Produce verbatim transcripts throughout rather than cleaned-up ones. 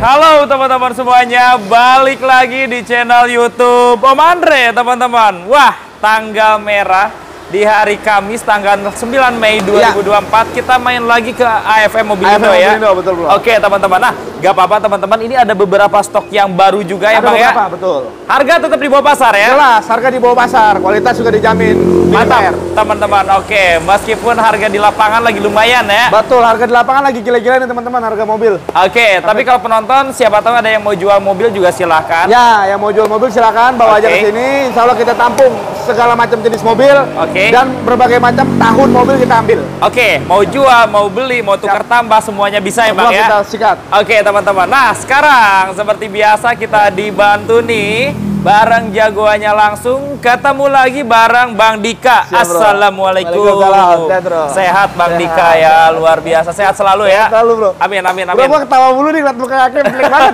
Halo teman-teman semuanya, balik lagi di channel YouTube Om Andre teman-teman. Wah, tanggal merah di hari Kamis tanggal sembilan Mei dua ribu dua puluh empat ya. Kita main lagi ke A F M Mobilindo ya. Mobilindo, betul, bro. Oke teman-teman, nah gak apa-apa teman-teman, ini ada beberapa stok yang baru juga ya ada Bang ya. Betul. Harga tetap di bawah pasar ya. Jelas, harga di bawah pasar, kualitas juga dijamin. Mantap teman-teman. Oke, meskipun harga di lapangan lagi lumayan ya. Betul, harga di lapangan lagi gila-gila nih teman-teman, harga mobil. Oke, tapi kalau penonton siapa tahu ada yang mau jual mobil juga silahkan. Ya, yang mau jual mobil silahkan bawa Oke. aja ke sini. Insya Allah kita tampung segala macam jenis mobil. Oke. Dan berbagai macam tahun mobil kita ambil. Oke, mau jual, mau beli, mau tukar Siap. tambah semuanya bisa ya Semua Bang ya. kita sikat. Oke teman-teman, nah sekarang seperti biasa kita dibantu nih bareng jagoannya langsung. Ketemu lagi bareng Bang Dika. Siap, bro. Assalamualaikum. Waalaikumsalam. Sehat, bro. Sehat Bang Sehat. Dika ya, luar biasa. Sehat selalu ya. Selalu bro. Amin amin Bro, amin. gua ketawa mulu nih liat muka Hakim, jelek banget.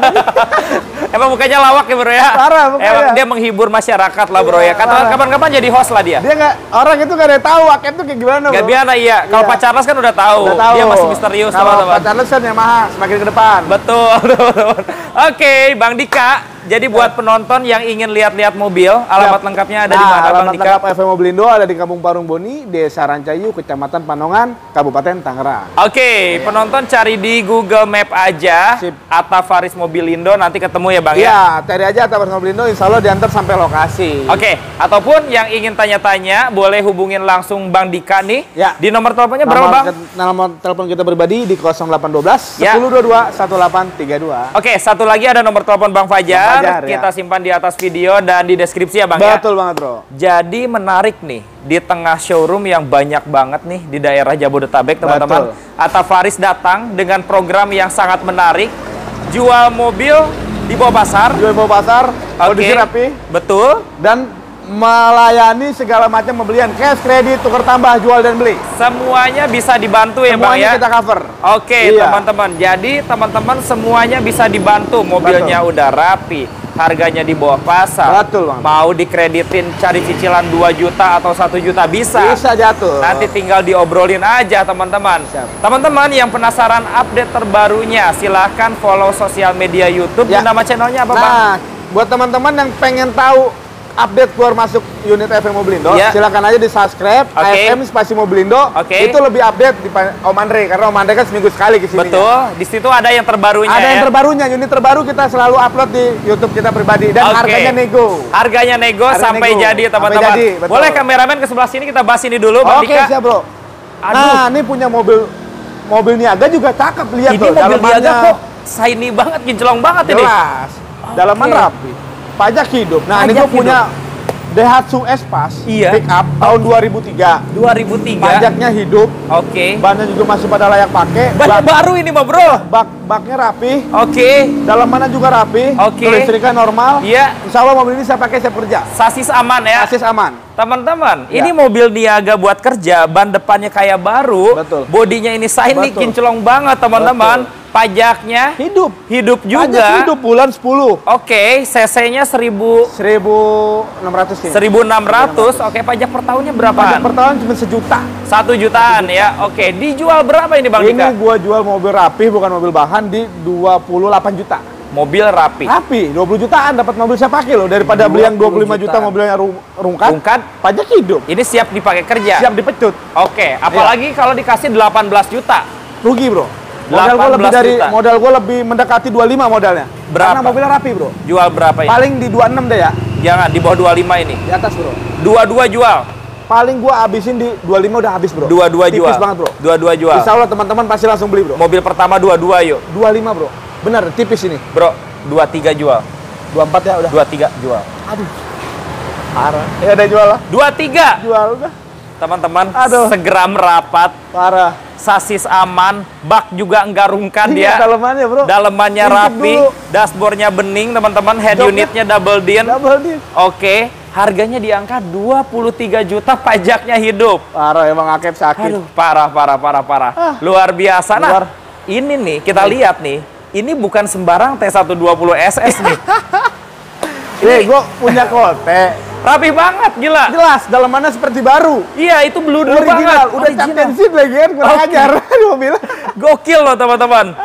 Emang mukanya lawak ya bro ya. Parah mukanya. Emang dia menghibur masyarakat lah bro ya. Kata Parah. kapan-kapan jadi host lah dia. Dia nggak, orang itu nggak ada yang tahu Hakim tuh kayak gimana bro. Gak biasa iya. Kalau Iya. Pak Charles kan udah tahu. Udah tahu. Dia masih misterius Kalau teman-teman. Pak Charles kan Yamaha semakin ke depan. Betul, teman-teman. Oke, Bang Dika. Jadi buat penonton yang ingin lihat-lihat mobil, alamat Siap. lengkapnya ada nah, di mana Bang alamat Dika? lengkap A F M Mobilindo ada di Kampung Parung Boni, Desa Rancayu, Kecamatan Panongan, Kabupaten Tangerang. Oke, penonton cari di Google Map aja. Sip. Atta Faris Mobilindo, nanti ketemu ya Bang ya? Iya, cari aja Atta Faris Mobilindo, insya Allah diantar sampai lokasi. Oke, ataupun yang ingin tanya-tanya, boleh hubungin langsung Bang Dika nih. Ya. Di nomor teleponnya berapa Nomor Bang? ke- Nomor telepon kita pribadi di nol delapan satu dua Ya. sepuluh dua dua satu delapan tiga dua. Oke, satu lagi ada nomor telepon Bang Fajar. Bang Fajar, Kita ya. simpan di atas video dan di deskripsi ya Bang ya? Betul banget bro. Jadi menarik nih, di tengah showroom yang banyak banget nih di daerah Jabodetabek teman-teman. Atta Faris datang dengan program yang sangat menarik. Jual mobil di bawah pasar. Jual bawa pasar, Oke, kondisi rapi, betul. dan melayani segala macam pembelian, cash, kredit, tukar tambah, jual dan beli. Semuanya bisa dibantu ya Bang Semuanya ya? kita cover. Oke Iya. teman-teman, jadi teman-teman semuanya bisa dibantu. Mobilnya Betul. udah rapi, harganya di bawah pasar. Betul, Bang. Mau dikreditin cari cicilan dua juta atau satu juta bisa. Bisa jatuh. Nanti tinggal diobrolin aja teman-teman. Siap. Teman-teman yang penasaran update terbarunya, silahkan follow sosial media YouTube. Ya. Nama channelnya apa Bang? Nah, buat teman-teman yang pengen tahu update keluar masuk unit A F M Mobilindo, Ya. silakan aja di subscribe Oke. A F M spasi Mobilindo. Oke. Itu lebih update di Om Andre karena Om Andre kan seminggu sekali kesini. Betul, di situ ada yang terbarunya Ada yang ya. terbarunya, unit terbaru kita selalu upload di YouTube kita pribadi dan Oke. harganya nego. Harganya nego Harga sampai nego. jadi Sampai teman-teman. jadi, betul. Boleh kameramen ke sebelah sini kita bahas ini dulu Bang Oke, Dika. siap bro. Aduh. Nah, ini punya mobil mobil niaga juga cakep, lihat Ini tuh. mobil dalamannya niaga kok shiny banget, kinclong banget ini. jelas. Dalaman Oke. rapi. Pajak hidup. Nah, ini Pajak gue punya Daihatsu S-Pass Iya. pick up tahun dua ribu tiga. dua ribu tiga. Pajaknya hidup, Oke. bannya juga masih pada layak pakai. Banyak Bak, baru ini mah bro. bak baknya rapi, Oke. dalamannya juga rapi, Oke. kelistrikan normal. Iya. Insya Allah mobil ini saya pakai saya kerja, Sasis aman ya. asis aman. Teman-teman, Ya. ini mobil niaga buat kerja, ban depannya kayak baru, Betul. bodinya ini shiny, Betul. kinclong banget teman-teman. Pajaknya Hidup, hidup Pajak juga. hidup bulan sepuluh, Oke, cc-nya seribu seribu enam ratus ini. seribu enam ratus. Oke, pajak per tahunnya Pajak berapaan? per tahun cuma sejuta. Satu jutaan ya. Oke, dijual berapa ini Bang Ini Dika? gua jual mobil rapi bukan mobil bahan di dua puluh delapan juta. Mobil rapi. Rapi, dua puluh jutaan dapat mobil saya pakai loh daripada beli yang dua puluh lima juta jutaan. mobilnya rung rungkat. Rungkat. Pajak hidup. Ini siap dipakai kerja. Siap dipecut. Oke, apalagi kalau dikasih delapan belas juta. Rugi, Bro. Modal gua lebih delapan belas dari juta. modal gua lebih mendekati dua puluh lima modalnya. Berapa? Karena mobilnya rapi, Bro. Jual berapa ini? Paling di dua puluh enam deh ya. Jangan di bawah dua puluh lima ini. Di atas, Bro. Dua-dua jual. Paling gua habisin di dua puluh lima udah habis, Bro. Dua-dua Tipis jual. banget, Bro. Dua-dua jual. Insya Allah teman-teman pasti langsung beli, Bro. Mobil pertama dua-dua yuk. dua puluh lima, Bro. Bener, tipis ini. Bro, dua tiga jual. dua puluh empat ya udah. dua tiga jual. Aduh. Parah. Ya udah jual lah. dua tiga. Jual udah. Teman-teman, Aduh. segera merapat. Parah. Sasis aman, bak juga enggak rungkan Iya, dia. dalamannya, Bro. Dalemannya Intip rapi, dulu. dashboardnya bening, teman-teman. Head Joknya unitnya double din. Double deal. Oke, harganya di angka dua puluh tiga juta, pajaknya hidup. Parah emang Akep sakit. Aduh, parah, parah, parah, parah. Ah, Luar biasa. Nah, luar. ini nih, kita lihat nih. Ini bukan sembarang T seratus dua puluh S S nih. Eh, gua punya kote. Rapi banget, gila. Jelas, dalamannya seperti baru. Iya, itu blue dulu Original, banget. udah Original. captain seat lagi kan, kurang Oke. ajar. Mobil. Gokil loh, teman-teman.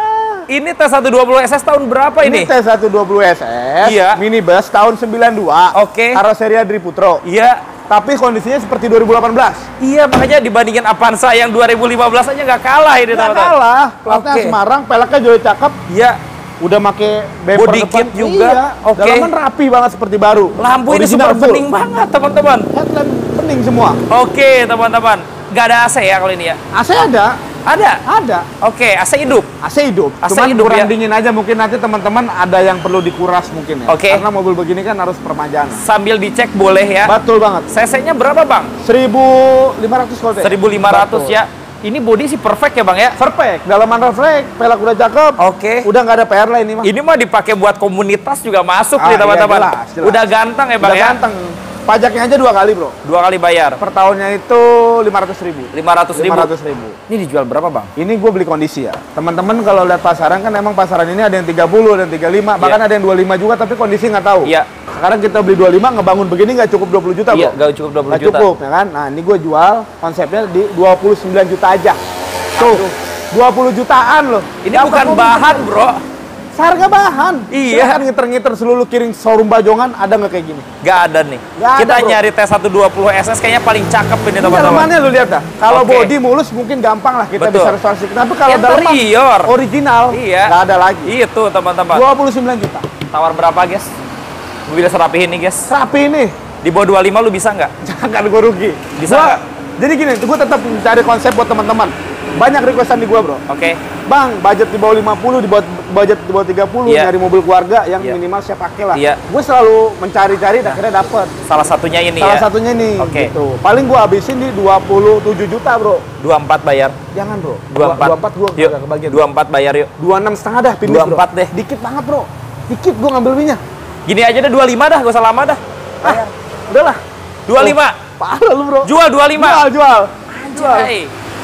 Ini T seratus dua puluh S S tahun berapa ini? Ini T seratus dua puluh S S, Iya. minibus tahun sembilan puluh dua. Oke. Karoseria Adri Putro. Iya. Tapi kondisinya seperti dua ribu delapan belas. Iya, makanya dibandingin Avanza yang dua ribu lima belas aja nggak kalah ini, Nggak teman-teman. kalah. Platnya Oke. Semarang, peleknya juga cakep. Iya. Udah make bumper Body depan kit juga. Iya. Oke. Dalaman rapi banget seperti baru. Lampu ini Original super full. bening banget, teman-teman. Headlamp bening semua. Oke, teman-teman. Nggak ada A C ya kalau ini ya? A C ada, Ada. ada. Oke, A C hidup. A C hidup. A C Cuman hidup, kurang ya? dingin aja, mungkin nanti teman-teman ada yang perlu dikuras mungkin ya. Oke. Karena mobil begini kan harus permajaan. Sambil dicek boleh ya. Betul banget. C C-nya berapa, Bang? seribu lima ratus volt. seribu lima ratus Betul. ya. Ini body sih perfect ya, Bang ya? Perfect. Dalaman refleks, pelek udah cakep. Oke. Udah nggak ada P R lah ini mah. Ini mah dipakai buat komunitas juga masuk Ah, nih, teman-teman. iya, jelas, jelas. Udah ganteng ya, Bang Udah ya? ganteng. Pajaknya aja dua kali, bro. Dua kali bayar. Per tahunnya itu lima ratus ribu. lima ratus ribu. lima ratus ribu. Ini dijual berapa, Bang? Ini gue beli kondisi ya. Teman-teman kalau lihat pasaran kan emang pasaran ini ada yang tiga puluh, ada yang tiga puluh lima, bahkan ada yang dua puluh lima juga tapi kondisi nggak tahu. Iya. Sekarang kita beli dua puluh lima, ngebangun begini nggak cukup dua puluh juta, Iya, bro. nggak cukup dua puluh Nggak juta. cukup, ya kan? Nah, ini gue jual konsepnya di dua puluh sembilan juta aja. Tuh, dua puluh jutaan loh. Ini Dapat bukan mobil bahan, gitu. bro. Seharga bahan. Iya. Silakan ngiter-ngiter seluruh kiring showroom Bajongan, ada nggak kayak gini? Nggak ada nih. Nggak ada, Kita bro. nyari T seratus dua puluh S S kayaknya paling cakep ini, Ini teman-teman. dalamannya lu lihat dah. Kalau Oke. body mulus mungkin gampang lah kita Betul. bisa restorasi. Tapi kalau dalaman Interior. original, Iya. nggak ada lagi. Itu, teman-teman. dua puluh sembilan juta. Tawar berapa, guys? Mobil serapi ini, guys. Rapi ini. Di bawah dua puluh lima lu bisa nggak? Jangan gue rugi. Bisa Gua- nggak? Jadi gini, gue tetap mencari konsep buat teman-teman. Banyak requestan di gue, bro. Oke. Bang, budget di bawah lima puluh, di bawah budget di bawah tiga puluh, Iya. nyari mobil keluarga yang Iya. minimal saya pakai lah. Iya. Gue selalu mencari-cari, dan akhirnya dapet. Salah satunya ini Salah ya. satunya nih, Oke. gitu. Paling gue habisin di dua puluh tujuh juta, bro. dua puluh empat bayar. Jangan, bro. dua puluh empat. dua puluh empat gue Yuk. gak kebagian. dua puluh empat bayar yuk. dua puluh enam setengah dah, finish, dua puluh empat bro. deh. Dikit banget, bro. Dikit gue ngambil minyak. Gini aja deh dua puluh lima dah, gak usah lama dah. Ah, udahlah. dua puluh lima. Parah lu, bro. Jual dua puluh lima. Jual, jual. Jual. Hey.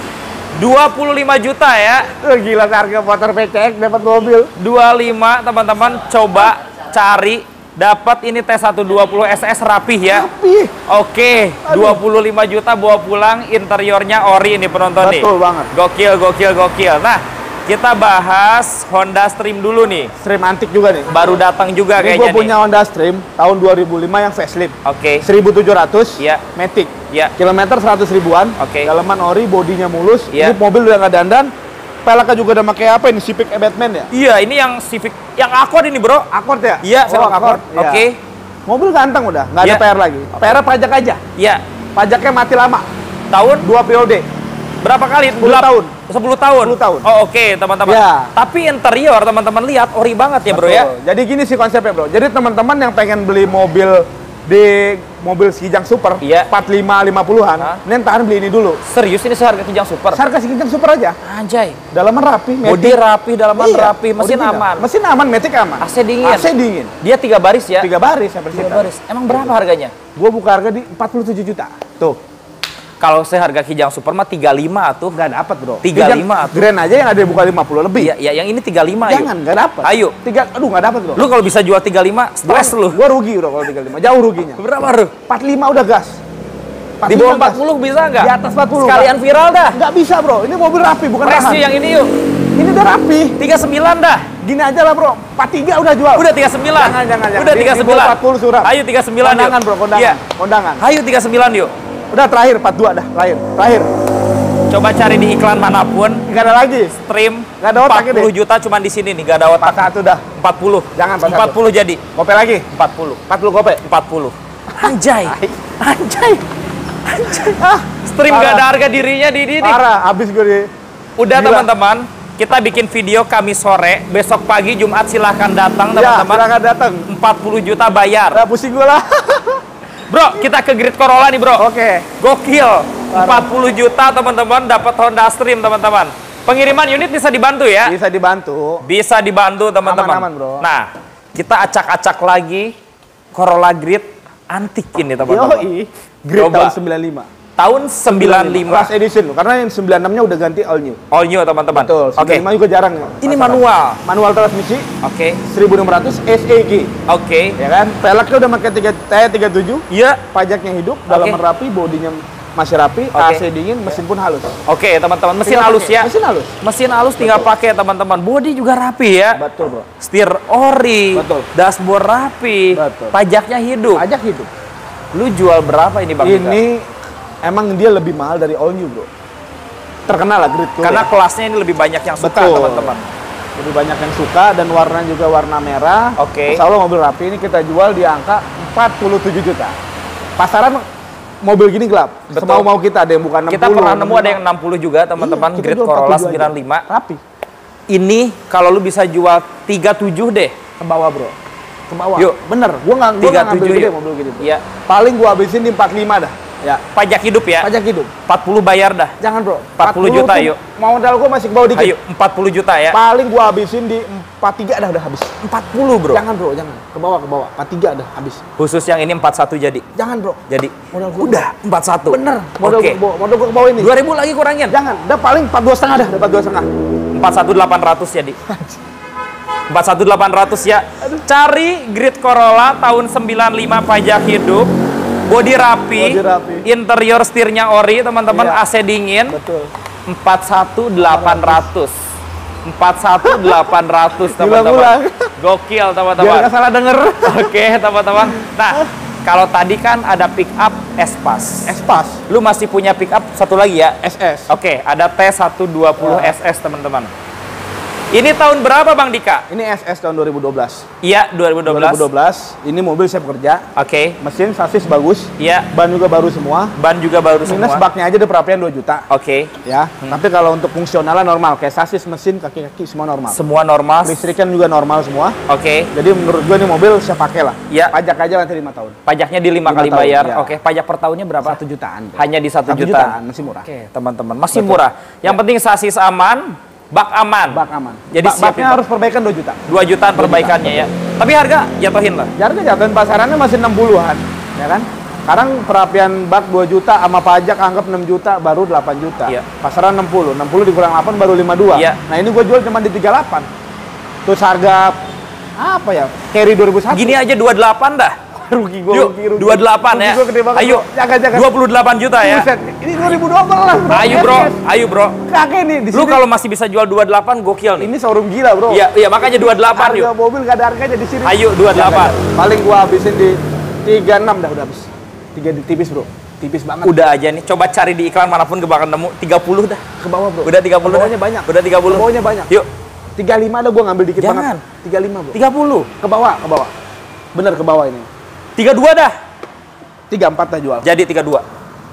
dua puluh lima juta ya. Lu gila, harga motor P C X dapat mobil. dua puluh lima, teman-teman. Coba cari dapat ini T seratus dua puluh S S rapih ya. Tapi Oke, dua puluh lima juta bawa pulang, interiornya ori ini penonton nih. betul banget. Gokil, gokil, gokil. Nah, kita bahas Honda Stream dulu nih. Stream antik juga nih. Baru datang juga Ini kayaknya gue punya nih. Honda Stream tahun dua ribu lima yang facelift. Oke. seribu tujuh ratus. Iya. Matic. Ya. Kilometer seratus ribuan. Oke. Dalaman ori, bodinya mulus. Iya. Ini mobil udah nggak dandan. Peleknya juga udah pakai apa ini? Civic Batman ya? Iya, ini yang Civic, yang Accord ini, Bro. Accord ya? Iya, oh, Velg Accord. Iya. Oke. Mobil ganteng udah, nggak ada Iya. P R lagi. P R pajak aja. Iya. Pajaknya mati lama. Tahun Dua P O D. berapa kali? sepuluh Gelap. tahun. sepuluh tahun. sepuluh tahun. Oh, oke, teman-teman. Ya. Tapi interior teman-teman lihat ori banget ya, Bro ya. Betul. Jadi gini sih konsepnya, Bro. Jadi teman-teman yang pengen beli mobil di mobil Kijang Super Iya. empat puluh lima lima puluhan, Hah? ini tahan beli ini dulu. Serius ini seharga Kijang Super. Harga si Kijang Super aja. Anjay. Dalaman rapi, Bodi matic. rapi, dalaman Iya, rapi, mesin original. aman. Mesin aman, matic aman. A C dingin. A C dingin. Dia tiga baris ya. Tiga baris sampai Tiga situ. baris. Emang berapa harganya? Gua buka harga di empat puluh tujuh juta. Tuh. Kalau seharga Kijang Super mah tiga puluh lima tuh. Nggak dapat, Bro. tiga puluh lima Kijang Grand aja yang ada buka lima puluh lebih. Iya, ya, yang ini tiga puluh lima yuk. Jangan, nggak dapat. Ayo. Tiga, aduh nggak dapat, Bro. Lu kalau bisa jual tiga puluh lima, stres lu. Gua rugi, Bro, kalau tiga puluh lima. Jauh ruginya. Berapa, Bro? empat puluh lima udah gas. Di bawah empat gas. puluh bisa nggak? Di atas empat puluh. Sekalian viral dah. Nggak bisa, Bro. Ini mobil rapi, bukan Presi tahan. yang ini yuk. Ini udah rapi. tiga puluh sembilan dah. Gini aja lah, Bro. empat puluh tiga udah jual. Udah tiga puluh sembilan. Jangan, jangan, jangan. Udah Di- tiga puluh sembilan. di bawah empat puluh suram. Ayo tiga puluh sembilan yuk. Kondangan, Bro, kondangan. Iya. Kondangan. Ayo tiga puluh sembilan yuk. Udah terakhir empat puluh dua dah, terakhir. Terakhir. Coba cari di iklan manapun. Nggak ada lagi. Stream Nggak ada otak empat puluh ini. juta cuman di sini nih, gak ada otak. Pas satu dah. empat puluh. Jangan, pas empat puluh jadi. Kope lagi. empat puluh. empat puluh kope. empat puluh. Anjay. Anjay. Anjay. Ah, Stream parah. gak ada harga dirinya di ini. Parah, habis gue di... Udah Gila. teman-teman, kita bikin video Kamis sore, besok pagi Jumat silahkan datang Ya, teman-teman. silakan datang. empat puluh juta bayar. Udah pusing gue lah. Bro, kita ke Grid Corolla nih, Bro. Oke. Gokil. empat puluh juta teman-teman dapat Honda Stream, teman-teman. Pengiriman unit bisa dibantu ya? Bisa dibantu. Bisa dibantu, teman-teman. Aman-aman, Bro. Nah, kita acak-acak lagi Corolla Grid antik ini, teman-teman. Yoi. Grid Coba. tahun sembilan puluh lima. Tahun sembilan puluh lima. Plus edition loh, karena yang sembilan puluh enam-nya udah ganti all new. All new, teman-teman. Betul, Oke. sembilan puluh lima juga jarang ya. Ini pasaran. manual. Manual transmisi Oke. seribu enam ratus S E G. Oke. Ya kan? Peleknya udah pakai tiga T tiga puluh tujuh. Iya. Pajaknya hidup, dalaman rapi, bodinya masih rapi, okay. A C dingin, mesin pun halus. Oke, okay, teman-teman, mesin tinggal halus pake. ya. Mesin halus. Mesin halus tinggal pakai, teman-teman. Bodi juga rapi ya. Betul, Bro. Setir ori. Betul. Dashboard rapi. Betul. Pajaknya hidup. Pajak hidup. Lu jual berapa ini, Bang? Ini Dika? Emang dia lebih mahal dari all new, Bro. Terkenal lah Grid Cool. Karena ya. kelasnya ini lebih banyak yang suka, teman-teman. Lebih banyak yang suka dan warna juga warna merah. Oke. Okay. Insya Allah mobil rapi ini kita jual di angka empat puluh tujuh juta. Pasaran mobil gini gelap. Semau-mau kita, ada yang bukan enam puluh. Kita pernah nemu ada yang enam puluh juga, teman-teman. Iya, Grid Corolla sembilan puluh lima. Rapi. Ini kalau lu bisa jual tiga puluh tujuh deh. Ke bawah, Bro. Ke bawah. Yuk. Bener. Gua nggak tiga puluh tujuh gede yuk. mobil gitu. Iya. Paling gua habisin di empat puluh lima dah. Ya. Pajak hidup ya? Pajak hidup. empat puluh bayar dah. Jangan, Bro. empat puluh juta yuk. Modal gua masih ke bawah dikit. Ayo, empat puluh juta ya. Paling gua habisin di empat puluh tiga dah udah habis. empat puluh, Bro. Jangan, Bro, jangan. Ke bawah, ke bawah. empat puluh tiga dah habis. Khusus yang ini empat puluh satu jadi. Jangan, Bro. Jadi. Modal gua Udah empat puluh satu. Bener. Modal Oke. gua ke bawah. Modal gua ke bawah ini. dua ribu lagi kurangin. Jangan. Udah paling empat puluh dua setengah dah, dapat dua setengah. empat puluh satu delapan ratus jadi. empat puluh satu delapan ratus ya. Cari Grid Corolla tahun sembilan puluh lima pajak hidup. Bodi rapi, Bodi rapi. Interior setirnya ori, teman-teman, Iya. A C dingin. Betul. empat puluh satu delapan ratus. empat puluh satu delapan ratus, teman-teman. Ulang-ulang. Gokil, Biar teman-teman. nggak salah denger. Oke, teman-teman. Nah, kalau tadi kan ada pick up S-Pass. S-Pass. Lu masih punya pick up satu lagi ya? S S. Oke, ada T seratus dua puluh Ya. S S, teman-teman. Ini tahun berapa, Bang Dika? Ini S S tahun dua ribu dua belas. Iya, dua ribu dua belas. dua ribu dua belas. Ini mobil siap kerja. Oke. Mesin, sasis bagus. Iya. Ban juga baru semua. Ban juga baru Minus semua. baknya aja ada perapian dua juta. Oke. Ya. Tapi kalau untuk fungsionalnya normal. Kayak sasis, mesin, kaki-kaki semua normal. Semua normal. Listrikan juga normal semua. Oke. Jadi menurut gue ini mobil siap pakai lah. Iya. Pajak aja nanti lima tahun. Pajaknya di lima Lima kali tahun, bayar. iya. Oke, pajak per tahunnya berapa? Satu jutaan. Hanya di satu Satu juta. jutaan, masih murah. Oke, teman-teman, masih murah. Yang penting sasis aman, bak aman. Bak aman. Jadi Bak- siapin baknya harus perbaikan dua juta. dua jutaan perbaikannya ya. Tapi harga jatuhin lah. Harga jatuhin pasarannya masih enam puluhan, ya kan? Sekarang perapian bak dua juta sama pajak anggap enam juta baru delapan juta. Iya. Pasaran enam puluh, enam puluh dikurang delapan baru lima puluh dua. Iya. Nah, ini gue jual cuma di tiga puluh delapan. Terus harga apa ya? Carry dua ribu satu. Gini aja dua puluh delapan dah. Rugi gue, Yuk, rugi, rugi. dua puluh delapan ya. Rugi gua gede banget, Ayo, bro. Jangan, jangan. dua puluh delapan juta ya. Buset, ini dua ribu dua belas, bro. Ayo Yes, bro, yes. ayo bro. Kakek nih di Lu sini. kalau masih bisa jual dua puluh delapan gokil nih. Ini showroom gila, bro. Iya, iya makanya dua puluh delapan yuk. Harga mobil gak ada harganya di sini. Ayo, dua puluh delapan. Jangan, jangan. Paling gua habisin di tiga puluh enam dah udah habis. tiga di tipis, bro. Tipis banget. Udah aja nih, coba cari di iklan manapun gak bakal nemu. tiga puluh dah. Ke bawah, bro. Udah tiga puluh Ke bawahnya dah. banyak. Udah tiga puluh. Ke bawahnya banyak. Yuk. tiga puluh lima ada gua ngambil dikit Jangan. banget. tiga puluh lima, bro. tiga puluh. Ke bawah, ke bawah. Bener ke bawah ini. tiga puluh dua dah. tiga puluh empat dah jual. Jadi tiga puluh dua.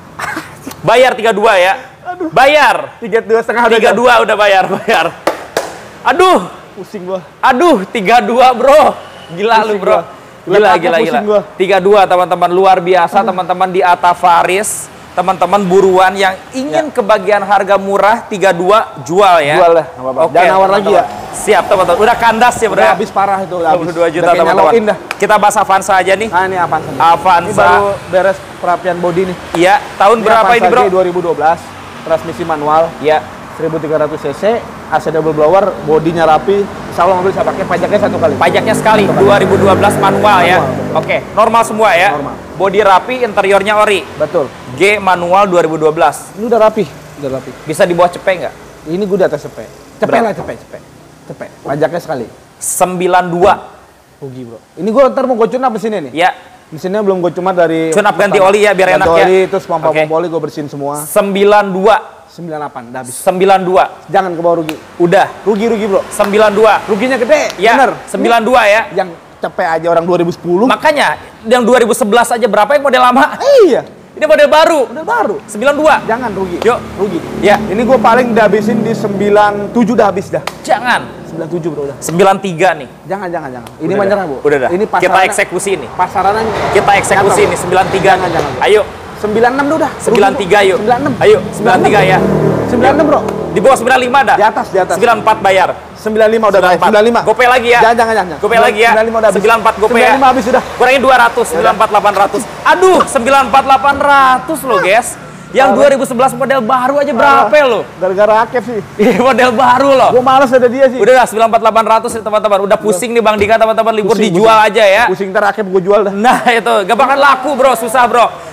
Bayar tiga puluh dua ya. Bayar. tiga puluh dua setengah udah tiga puluh dua jual. udah bayar, bayar. Aduh. Pusing gua. Aduh, tiga puluh dua, Bro. Gila Pusing lu, Bro. gua. Gila, Lihat gila, aku gila. pusing gua. tiga puluh dua, teman-teman. Luar biasa, teman-teman di Atta Faris. Teman-teman buruan yang ingin Ya. kebagian harga murah, tiga puluh dua jual ya. Jual lah, nggak apa-apa. Oke, Jangan nawar lagi ya. Siap, teman-teman. Udah kandas ya, Bro. Udah habis parah itu, udah dua puluh habis. dua juta, Udah kayak teman-teman. nyalokin dah. Kita bahas Avanza aja nih. Nah, ini Avanza. Avanza. Ini baru beres perapian bodi nih. Iya, tahun berapa ini, Bro? dua ribu dua belas. Transmisi manual. Iya. seribu tiga ratus cc, A C double blower, bodinya rapi. Insya Allah mobil saya pakai pajaknya satu kali. Pajaknya sekali, dua ribu dua belas manual ya. Manual, Oke, normal semua ya. Normal. Bodi rapi, interiornya ori. Betul. G manual dua ribu dua belas. Ini udah rapi, udah rapi. Bisa di bawah cepet nggak? Ini gue di atas cepet. Cepet Berapa? lah, cepet, cepet. Cepet. Pajaknya sekali. sembilan puluh dua. Rugi, bro. Ini gue ntar mau gue tune up mesinnya nih. Ya, Mesinnya belum gue cuma dari... Tune up ganti oli ya, biar ganti enak ya. oli, terus pompa-pompa Oke. oli gue bersihin semua. sembilan puluh dua. sembilan puluh delapan, udah habis. sembilan puluh dua. Jangan ke bawah rugi. Udah. Rugi, rugi, bro. sembilan puluh dua. Ruginya gede, Ya, bener. sembilan puluh dua ya. Yang cepet aja orang dua ribu sepuluh. Makanya, yang dua ribu sebelas aja berapa yang model lama? Iya, Ini model baru. udah baru. sembilan puluh dua. Jangan rugi. Yuk. Rugi. Ya, Ini gue paling udah habisin di sembilan puluh tujuh udah habis dah. jangan. sembilan puluh tujuh, bro, udah. sembilan puluh tiga nih. Jangan, jangan, jangan. Ini Udah menyerah, dah. Bu. Udah dah. Ini Kita pasarannya, eksekusi ini. pasarannya Kita eksekusi nyata, nih Bu. sembilan puluh tiga. Jangan, jangan, Bu. Ayo, sembilan puluh enam udah. sembilan puluh tiga yuk. sembilan puluh enam. Ayo, sembilan puluh tiga ya. sembilan puluh enam, bro. Di bawah sembilan puluh lima dah. Di atas, di atas. sembilan puluh empat bayar. sembilan puluh lima udah bayar. sembilan puluh lima. Gopay lagi ya. Jangan, jangan, jangan. Gopay lagi ya. sembilan puluh lima udah habis. sembilan puluh empat gopay ya. sembilan puluh lima habis sudah. Kurangin dua ratus, sembilan puluh empat delapan ratus. Aduh, sembilan puluh empat delapan ratus loh, guys. Yang dua ribu sebelas model baru aja berapa lo? Gara-gara akep sih. Iya, model baru loh. Gue males ada dia sih. Udah lah, sembilan puluh empat delapan ratus nih teman-teman. Udah pusing nih Bang Dika, teman-teman. Libur Pusing, dijual pusing. aja ya. Pusing ntar akep gue jual dah. Nah, itu. Gak bakal laku, bro. Susah, bro.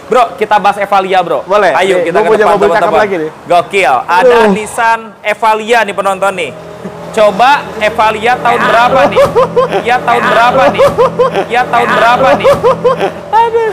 Bro, kita bahas Evalia, bro. Boleh. Ayo, nih, kita ke depan, mobil teman-teman. lagi nih. Gokil. Ada Nissan Evalia nih penonton nih. Coba Evalia tahun berapa nih? Ya tahun berapa nih? Ya tahun berapa nih? Aduh.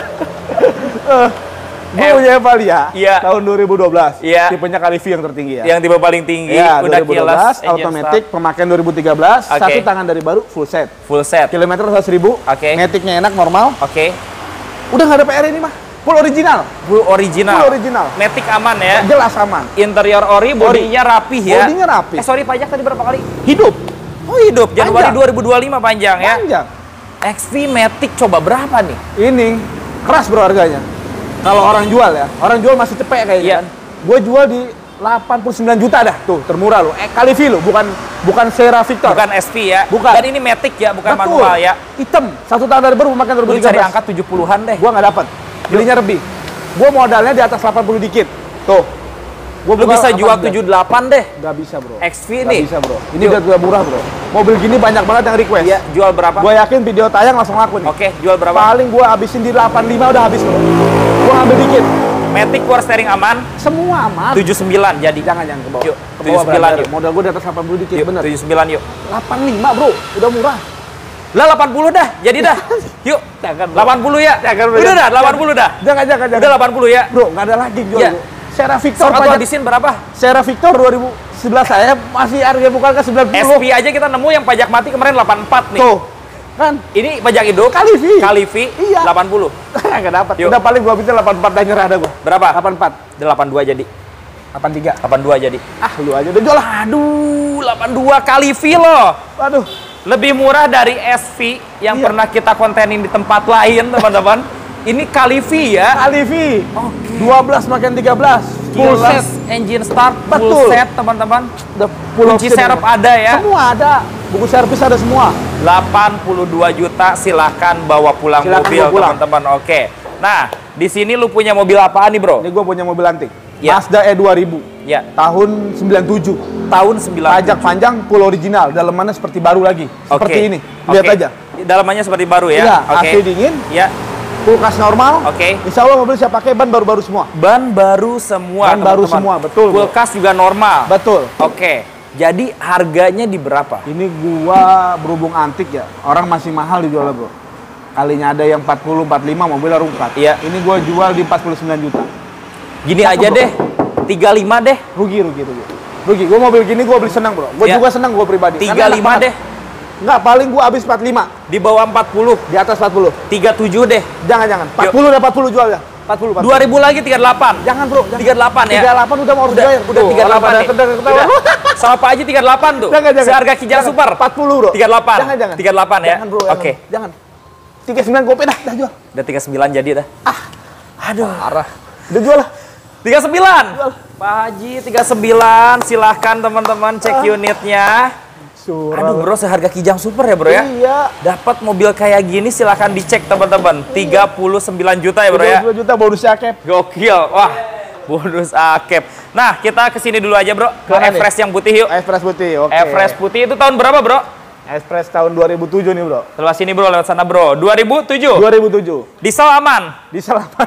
Uh, gue punya Evalia iya. tahun dua ribu dua belas. Iya. Tipenya Kalivi yang tertinggi ya. Yang tipe paling tinggi. Ya, udah dua ribu dua belas, kilas. automatic, pemakaian dua ribu tiga belas, okay. Satu tangan dari baru, full set. Full set. Kilometer seratus ribu. Oke. Okay. Matic-nya enak, normal. Oke. Okay. Udah nggak ada P R ini mah. Full original. Full original. Full original. Matic aman ya. Jelas aman. Interior ori, bodinya rapih ya. Bodinya rapih. Eh sorry, pajak tadi berapa kali? Hidup. Oh hidup. Januari Panjang. dua ribu dua puluh lima panjang ya. Panjang. X V Matic coba berapa nih? Ini keras bro harganya. Kalau orang jual ya, orang jual masih cepet kayaknya Iya. kan. Gue jual di delapan puluh sembilan juta dah. Tuh, termurah lo. Eh, Kalivi lo, bukan bukan Sierra Victor. Bukan S V ya. Bukan. Dan ini Matic ya, bukan Betul. manual ya. Hitam. Satu tahun dari baru pemakaian dua ribu Lu tiga belas. cari angka tujuh puluhan deh. Gua nggak dapat. Belinya lebih. Gua modalnya di atas delapan puluh dikit. Tuh. Gua Lu bisa jual tujuh puluh delapan deh. Nggak bisa, bro. X V Nggak nih. bisa, bro. Ini udah udah murah, bro. Mobil gini banyak banget yang request. Iya, jual berapa? Gua yakin video tayang langsung laku nih. Oke, jual berapa? Paling gua habisin di delapan puluh lima udah habis, bro. Gua ngambil dikit. Matic power steering aman. Semua aman. tujuh puluh sembilan jadi. Jangan jangan ke bawah. Yuk, Ke tujuh bawah puluh sembilan brother. yuk. Modal gua di atas delapan puluh dikit, Yuk, bener. tujuh puluh sembilan yuk. delapan puluh lima, bro. Udah murah. Lah delapan puluh dah, jadi dah. Yuk. Jangan, bro. delapan puluh ya. Jangan, bro. Udah dah, delapan puluh dah. Jangan jangan jangan. Udah delapan puluh ya. Bro, nggak ada lagi jual. Iya. Bro. Sierra Victor Sok pajak. habisin berapa? Sierra Victor dua ribu sebelas saya masih harga bukan ke sembilan puluh. S P aja kita nemu yang pajak mati kemarin delapan puluh empat nih. Tuh. Kan? Ini pajak hidup. Kalivi. Kalivi Iya. delapan puluh. Nggak dapat. Yuk. Udah paling gua bisa delapan puluh empat dah nyerah dah gua. Berapa? delapan puluh empat. delapan puluh dua jadi. delapan puluh tiga. delapan puluh dua jadi. Ah, lu aja udah jual lah. Aduh, delapan puluh dua Kalivi loh. Aduh. Lebih murah dari S V yang Iya. pernah kita kontenin di tempat lain, teman-teman. Ini Kalivi ya. Kalivi. Oke. dua belas makin tiga belas. Full Kilas, set. engine start, Betul. full set, teman-teman. Udah full Kunci option serep ya. ada ya. Semua ada. Buku servis ada semua. delapan puluh dua juta, silahkan bawa pulang Silakan mobil, bawa pulang. teman-teman. Oke. Nah, di sini lu punya mobil apaan nih, bro? Ini gua punya mobil antik. Ya. Mazda E dua ribu. Ya, Tahun sembilan puluh tujuh. tahun sembilan puluh. Pajak panjang, full original. Dalamannya seperti baru lagi. Seperti Oke. ini. Lihat Oke. aja. Dalamannya seperti baru ya. Iya, Oke. A C dingin, Ya. kulkas normal. Oke. Insya Allah mobil saya pakai ban baru-baru semua. Ban baru semua, Ban baru teman-teman. semua, betul, bro. Kulkas juga normal. Betul. Oke. Jadi harganya di berapa? Ini gua berhubung antik ya, orang masih mahal dijual, bro. Kalinya ada yang empat puluh, empat puluh lima mobilnya rungkat. Iya. Ini gua jual di empat puluh sembilan juta. Gini Satu, aja bro. deh. tiga puluh lima deh. Rugi, rugi, rugi. Rugi. Gua mobil gini gua beli senang, bro. Gua Iya. juga senang gua pribadi. tiga Karena puluh lima enak deh. banget. Enggak, paling gua habis empat puluh lima. Di bawah empat puluh. Di atas empat puluh. tiga puluh tujuh deh. Jangan, jangan. empat puluh udah empat puluh jual ya. empat puluh, empat puluh. dua ribu lagi tiga puluh delapan. Jangan, bro. Jangan. tiga puluh delapan ya. tiga puluh delapan udah mau harus Udah, bayar. udah Tuh, tiga puluh delapan orang nih. pada ketawa. Udah. Sama Pak Haji tiga puluh delapan tuh. Jangan, jangan. Seharga Kijang Jangan. Super. empat puluh, bro. tiga puluh delapan. Jangan, jangan. tiga puluh delapan ya. Jangan, bro. Jangan. Oke. Jangan. tiga puluh sembilan gope dah, dah jual. Udah tiga puluh sembilan jadi dah. Ah, Aduh. parah. Udah jual lah. tiga puluh sembilan. Pak Haji tiga puluh sembilan. Silahkan teman-teman cek unitnya. Surah. Aduh bro, seharga Kijang Super ya bro ya. Iya. Dapat mobil kayak gini silahkan dicek teman-teman. tiga puluh sembilan juta ya bro ya. tiga puluh juta bonusnya cap. Gokil. Wah, bonus akep. Nah, kita kesini dulu aja bro. Ke Mana nih? Everest yang putih yuk. Express putih, oke. Everest putih itu tahun berapa bro? Express tahun dua ribu tujuh nih, bro. Lewat sini bro, lewat sana bro. dua ribu tujuh. dua ribu tujuh. Diesel aman. Di Salaman.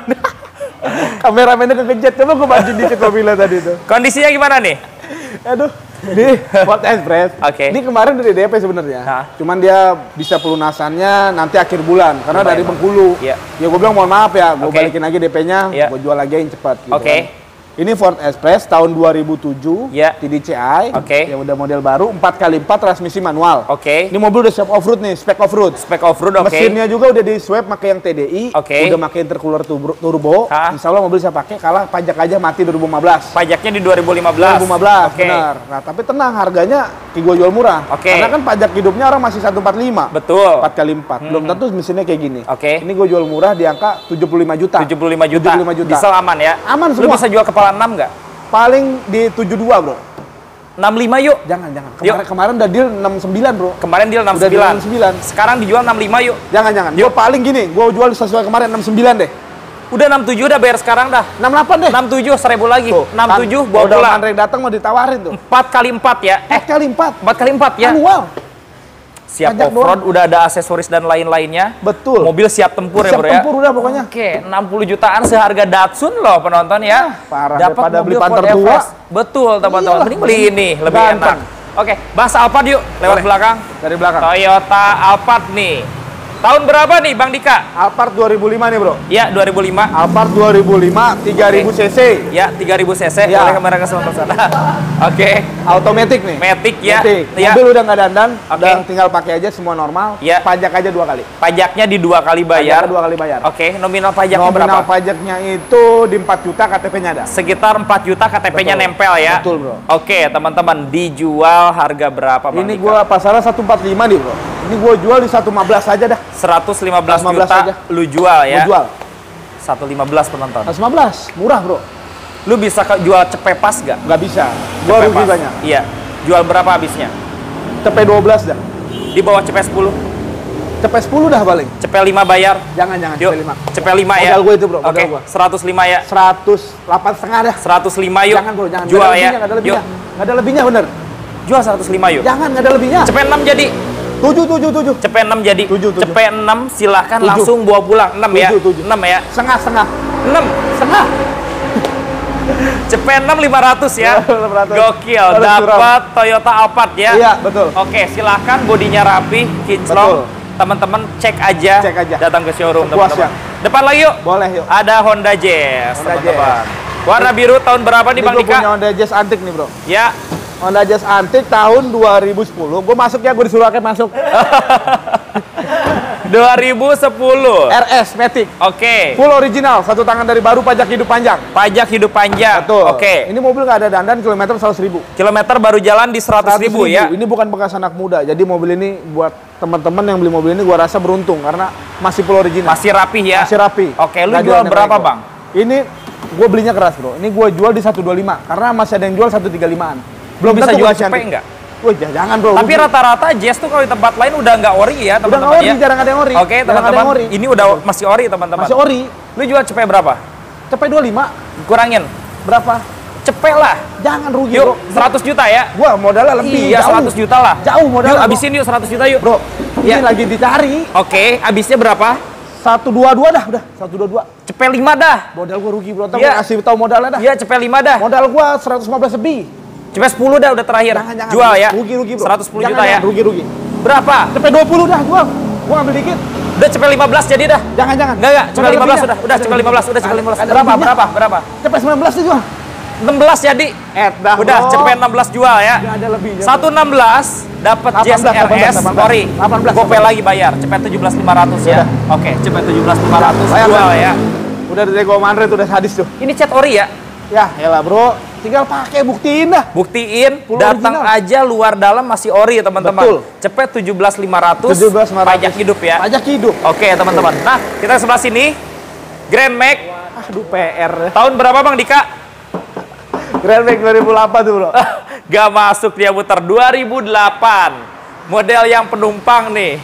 Kameramennya kekejet. Coba gue maju dikit mobilnya tadi tuh. Kondisinya gimana nih? Aduh. Di Ford Express. Oke. Ini kemarin dari D P sebenarnya. Hah? Cuman dia bisa pelunasannya nanti akhir bulan karena Lumayan, dari Bang. Bengkulu. Iya. Ya gue bilang mohon maaf ya, gue Oke. balikin lagi D P-nya, Iya. gue jual lagi yang cepat gitu. Oke. kan. Ini Ford Express tahun dua ribu tujuh, Iya. T D C I, Oke. yang udah model baru, empat kali empat transmisi manual. Oke. Ini mobil udah siap off-road nih, spek off-road. Spek off-road oke. Mesinnya juga udah di swap pakai yang T D I, Oke. udah pakai intercooler tur- turbo. Hah? Insya Allah mobil saya pakai, kalah pajak aja mati dua ribu lima belas. Pajaknya di dua ribu lima belas. dua ribu lima belas, Oke. benar. Nah, tapi tenang, harganya gue jual murah. Oke. Karena kan pajak hidupnya orang masih seratus empat puluh lima. Betul. empat kali empat. Belum tentu mesinnya kayak gini. Oke. Ini gue jual murah di angka tujuh puluh lima juta. tujuh puluh lima juta. tujuh puluh lima juta. Diesel aman ya. Aman Lu semua. bisa jual kepala enam nggak? Paling di tujuh puluh dua, bro. enam puluh lima yuk. Jangan, jangan. Yuk. Kemarin, kemarin udah deal enam puluh sembilan, bro. Kemarin deal enam puluh Udah deal sembilan. enam puluh sembilan. Sekarang dijual enam puluh lima yuk. Jangan, jangan. Gue paling gini, gue jual sesuai kemarin enam puluh sembilan deh. Udah enam puluh tujuh udah bayar sekarang dah. enam puluh delapan deh. enam puluh tujuh seribu lagi. Tuh, enam puluh tujuh kan, bawa udah pulang. Andre datang mau ditawarin tuh. empat kali empat ya. Eh, empat kali empat. empat kali empat ya. Manual. Siap off-road, udah ada aksesoris dan lain-lainnya. Betul. Mobil siap tempur siap ya bro ya? Siap tempur udah pokoknya. Oke, enam puluh jutaan seharga Datsun loh penonton ya. Nah, parah, dapat pada mobil beli Panther tua. Betul teman-teman, mending beli ini, lebih Ganteng. enak. Oke, bahas Alphard yuk, lewat Boleh. belakang. Dari belakang. Toyota Alphard nih. Tahun berapa nih Bang Dika? Alphard dua ribu lima nih bro. Ya, dua ribu lima. Alphard dua ribu lima, tiga ribu cc. Ya, tiga ribu cc. Ya. Boleh kamera ke sana. Oke. Automatic nih. Matic ya. Matic. Ya. Mobil udah nggak dandan, Oke. udah tinggal pakai aja semua normal. Ya. Pajak aja dua kali. Pajaknya di dua kali bayar. Pajaknya dua kali bayar. Oke, nominal pajaknya Nominal berapa? pajaknya itu di empat juta, K T P-nya ada. Sekitar empat juta K T P-nya Betul. nempel ya. Betul, bro. Oke, teman-teman, dijual harga berapa Bang Ini Dika? gua pasaran seratus empat puluh lima nih bro. Ini gua jual di seratus lima belas aja dah. seratus lima belas seratus lima belas juta aja. lu jual ya. Gua jual. seratus lima belas penonton. seratus lima belas, murah bro. Lu bisa ke- jual cepet pas gak? Nggak bisa. Gua Cepet rugi pas. banyak. Iya. Jual berapa habisnya? Cepet dua belas dah. Di bawah cepet sepuluh. Cepet sepuluh dah paling. Cepet lima bayar. Jangan jangan Yuk, cepet lima. cepet lima ya. Modal gua itu bro, modal Oke, gua. seratus lima ya. seratus delapan setengah dah. seratus lima yuk. Jangan bro, jangan. Jual Nggak ada ya. lebihnya, nggak ada lebihnya. Yuk. Nggak ada lebihnya bener. Jual seratus lima yuk. Jangan, nggak ada lebihnya. Cepet enam jadi. Tujuh, tujuh, tujuh. Cepet enam jadi. Tujuh, tujuh. Cepet enam silahkan Tujuh. langsung bawa pulang. enam ya. Tujuh, tujuh. enam ya. Setengah, setengah. enam. Setengah. Cepet enam lima ratus ya. enam ratus. Gokil. Harus Dapat Toyota Alphard ya. Iya, betul. Oke, silahkan bodinya rapi, kinclong. Teman-teman cek aja, Cek aja. datang ke showroom Puas teman-teman. ya. Depan lagi yuk. Boleh yuk. Ada Honda Jazz, Honda teman-teman. Warna biru tahun berapa nih Ini Bang gua punya Dika? Honda Jazz antik nih bro. Ya, Honda Jazz antik tahun dua ribu sepuluh. Gue masuk ya, gue disuruh pakai masuk. dua ribu sepuluh. R S Matic. Oke. Full original, satu tangan dari baru, pajak hidup panjang. Pajak hidup panjang. Betul. Oke. Ini mobil nggak ada dandan, kilometer seratus ribu. Kilometer baru jalan di seratus ribu ya. Ini bukan bekas anak muda. Jadi mobil ini buat teman-teman yang beli mobil ini, gua rasa beruntung karena masih full original. Masih rapi ya. Masih rapi. Oke, lu Nggak jual ada berapa, nego. Bang? Ini gue belinya keras bro. Ini gue jual di seratus dua puluh lima karena masih ada yang jual seratus tiga puluh limaan. Belum bisa tentu jual masih cepet antik. nggak? Wah, jangan bro. Tapi rata-rata Jazz tuh kalau di tempat lain udah nggak ori ya, udah teman-teman nggak ori, ya. jarang ada yang ori. Oke, Jarang ada yang teman-teman. ori. Ini udah masih ori, teman-teman. Masih ori. Lu jual cepet berapa? Cepet dua puluh lima. Kurangin. Berapa? Cepet lah. Jangan rugi Yuk, bro. seratus juta ya. Gua modalnya lebih. Iya, jauh. seratus juta lah. Jauh modal. Yuk, abisin yuk seratus juta yuk. Bro, Iya. ini lagi dicari. Oke, abisnya berapa? seratus dua puluh dua dah, udah. seratus dua puluh dua. Cepet lima dah. Modal gua rugi bro. Ntar Iya. gua kasih tahu modalnya dah. Iya, cepet lima dah. Modal gua seratus lima belas lebih. Cepet sepuluh dah udah terakhir. Jangan, jangan. Jual ya. Rugi, rugi bro. seratus sepuluh Jangan, juta ya. jangan. Rugi, rugi. Berapa? Cepet dua puluh dah, jual. Gua ambil dikit. Udah cepet lima belas jadi dah. Jangan, jangan. Enggak, enggak. Cepet Modal lima belas lebihnya. udah. Udah cepet lima belas, udah cepet lima belas. Ada Berapa? lebihnya. Berapa? Berapa? Cepet sembilan belas tuh jual. enam belas jadi. Eh, dah. Udah bro. cepet enam belas jual ya. Nggak ada lebihnya. seratus enam belas dapat Jazz delapan belas, R S delapan belas, ori. delapan belas, Gopay lagi bayar. Cepet tujuh belas lima ratus ya. Udah. Oke, cepet tujuh belas lima ratus Bayar, jual bayar. ya. Udah dari Go Manre tuh udah sadis tuh. Ini cat ori ya. Ya, elah bro. Tinggal pakai, buktiin dah. Buktiin, Full datang original. aja luar dalam masih ori teman-teman. Betul. Cepet tujuh belas lima ratus. tujuh belas lima ratus. Pajak hidup ya. Pajak hidup. Oke teman-teman. Nah kita sebelah sini Grand Max Aduh, P R. tahun berapa Bang Dika? Grand Max dua ribu delapan tuh bro. Gak masuk dia muter dua ribu delapan. Model yang penumpang nih.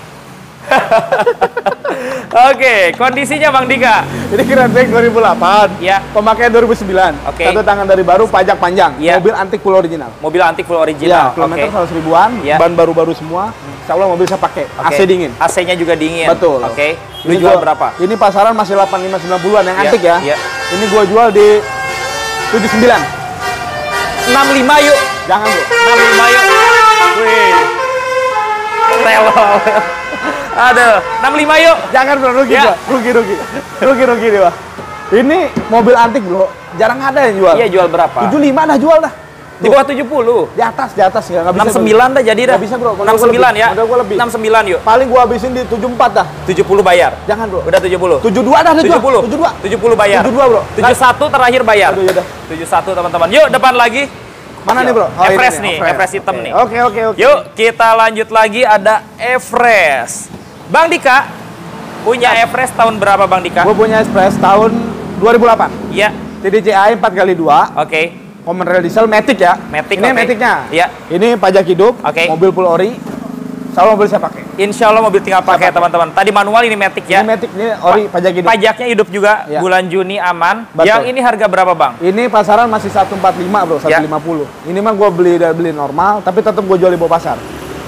Oke, kondisinya Bang Dika. Ini Grand Max dua ribu delapan. Ya. Pemakaian dua ribu sembilan. Oke. Satu tangan dari baru, pajak panjang. Ya. Mobil antik full original. Mobil antik full Iya, original. kilometer Oke. seratus ribuan, Ya. ban baru-baru semua. Insya Allah mobil saya pakai. A C Oke. dingin. A C-nya juga dingin. Betul. Oke. Lu Ini jual gua- berapa? Ini pasaran masih delapan puluh lima sembilan puluhan yang Ya, antik ya. ya. Ini gua jual di tujuh puluh sembilan. enam puluh lima yuk. Jangan bro. enam puluh lima yuk. Wih. Telol. Aduh, enam puluh lima yuk. Jangan bro, rugi Ya. gua. Rugi, rugi. Rugi, rugi nih Wah. Ini mobil antik bro. Jarang ada yang jual. Iya, jual berapa? tujuh puluh lima dah jual dah. Di bawah tujuh puluh. Di atas, di atas nggak nggak bisa. enam puluh sembilan dah jadi dah. Nggak bisa, bro. Modal enam puluh sembilan gua ya. lebih. Modal gua lebih. enam puluh sembilan yuk. Paling gua habisin di tujuh puluh empat dah. tujuh puluh bayar. Jangan bro. Udah tujuh puluh. tujuh puluh dua dah, dah tujuh puluh. tujuh puluh dua. tujuh puluh bayar. tujuh puluh dua bro. tujuh puluh satu terakhir bayar. Aduh, yaudah. tujuh puluh satu teman-teman. Yuk depan lagi. Mana nih bro? Oh, Everest ini nih, Everest. Everest hitam Oke. nih. Oke, oke, oke. Yuk kita lanjut lagi ada Everest. Bang Dika punya Everest tahun berapa Bang Dika? Gua punya Express tahun dua ribu delapan. Iya. T D C I empat kali dua. Oke. Common rail diesel Matic ya. Matic, Ini oke. Maticnya. Iya. Ini pajak hidup. Oke. Mobil full ori. Sama mobil saya pakai. Insya Allah mobil tinggal pakai teman-teman. Tadi manual ini Matic ya. Ini Matic, ini ori pajak hidup. Pajaknya hidup juga Ya. bulan Juni aman. Betul. Yang ini harga berapa Bang? Ini pasaran masih seratus empat puluh lima bro, Ya. seratus lima puluh. Ini mah gua beli beli normal, tapi tetap gua jual di bawah pasar.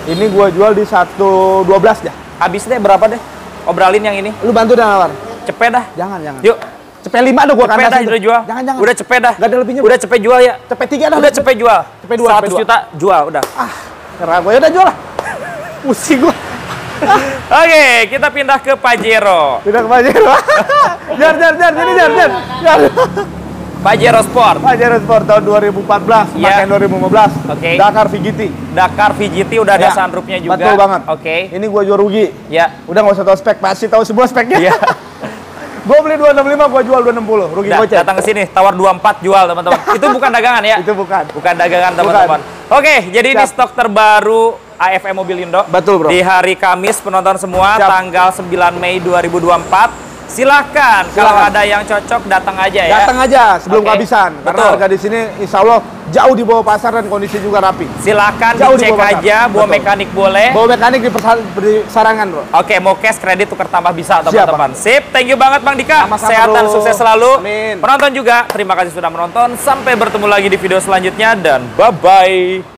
Ini gua jual di seratus dua belas ya. Habis deh berapa deh? Obralin yang ini. Lu bantu dah nawar. Cepet dah. Jangan, jangan. Yuk. Cepet lima dah gua cepet dah kandasin. udah jual. Jangan, jangan. Udah cepet dah. Gak ada lebihnya. Udah cepet jual ya. Cepet tiga dah. Udah cepet jual. Cepet dua. seratus juta jual udah. Ah, kerah gua ya udah jual lah. Pusing gua. Oke, kita pindah ke Pajero. Pindah ke Pajero. Jar, jar, jar, sini jar, jar. Jar. Pajero Sport. Pajero Sport tahun dua ribu empat belas, Ya. pakai dua ribu lima belas. Oke. Dakar V G T. Dakar V G T udah ada Ya, sunroofnya juga. betul banget. Oke. Ini gua jual rugi. Ya. Udah nggak usah tahu spek, pasti tahu semua speknya. Ya. Gua beli dua enam lima, gua jual dua enam nol. Rugi Udah, goceng. datang ke sini, tawar dua puluh empat jual, teman-teman. Itu bukan dagangan ya? Itu bukan. Bukan dagangan, Bukan. teman-teman. Oke, jadi ini Siap. stok terbaru A F M Mobilindo. Betul, bro. Di hari Kamis, penonton semua, Siap. tanggal sembilan Mei dua ribu dua puluh empat. Silakan, kalau ada yang cocok datang aja ya. Datang aja sebelum Oke. kehabisan. Karena Betul. harga di sini insya Allah jauh di bawah pasar dan kondisi juga rapi. Silakan Jauh di dicek bawah pasar. aja, bawa Betul. mekanik boleh. Bawa mekanik di, di sarangan, bro. Oke, mau cash kredit tukar tambah bisa, Siap, teman-teman. Sip, thank you banget Bang Dika. Sama-sama, Sehat dan bro. sukses selalu. Amin. Penonton juga, terima kasih sudah menonton. Sampai bertemu lagi di video selanjutnya dan bye-bye.